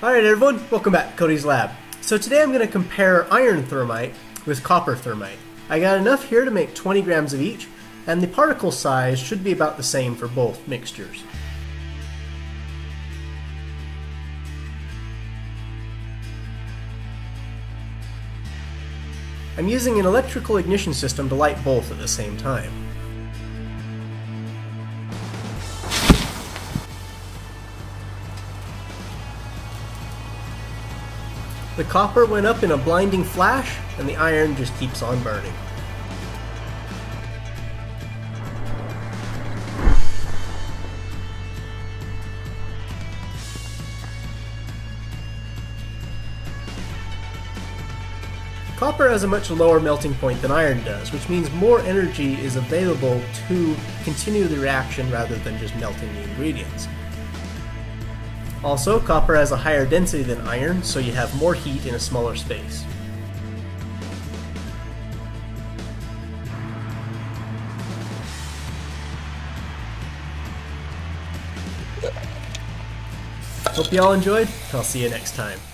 Alright everyone, welcome back to Cody's Lab. So today I'm going to compare iron thermite with copper thermite. I got enough here to make 20 grams of each, and the particle size should be about the same for both mixtures. I'm using an electrical ignition system to light both at the same time. The copper went up in a blinding flash, and the iron just keeps on burning. Copper has a much lower melting point than iron does, which means more energy is available to continue the reaction rather than just melting the ingredients. Also, copper has a higher density than iron, so you have more heat in a smaller space. Hope you all enjoyed. I'll see you next time.